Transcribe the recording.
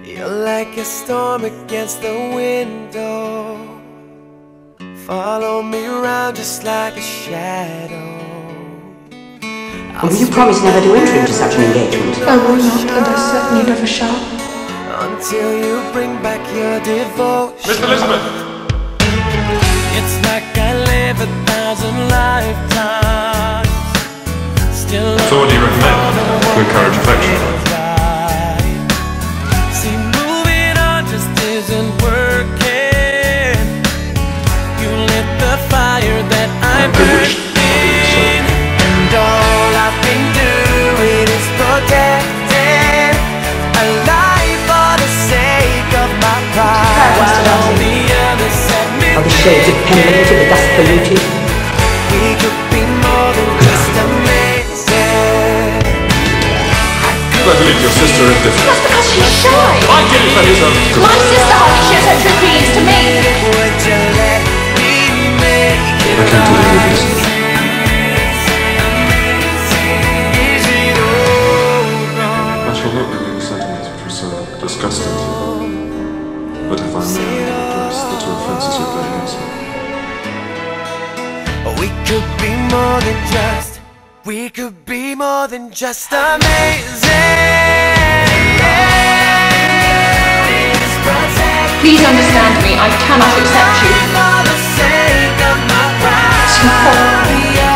You're like a storm against the window. Follow me around just like a shadow. Will you promise never to enter into such an engagement? I will not, and I certainly never shall. Until you bring back your devotion. Miss Elizabeth! It's like I live 1,000 lifetimes. Still so what do you recommend to encourage affection? See, moving on just isn't working. You lit the fire that I burned in, and all I've been doing is protecting a life for the sake of my pride. While all the others set me Are the shades of pendulum to the dust polluted? we could be more than just amazing. I believe your sister is different. That's because she's shy. I did it for his own good. My sister only shows her true feelings to me. Would you let me make it I can't do the movies. Is it all wrong? I shall not renew the sentiments which were so disgusting to you. But if I may, I will address the two offences you put against me. We could be more than just, we could be more than just amazing. Please understand me, I cannot accept you. For the sake of my pride.